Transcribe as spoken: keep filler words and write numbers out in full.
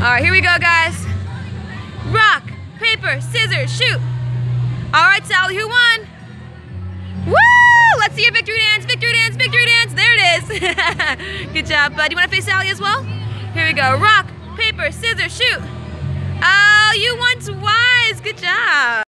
right, here we go, guys. Rock, paper, scissors, shoot. All right, Sally, who won? Woo! Let's see your victory dance, victory dance, victory dance. There it is. Good job, bud. You want to face Sally as well? Here we go. Rock, paper, scissors, shoot. Oh, you won twice. Good job.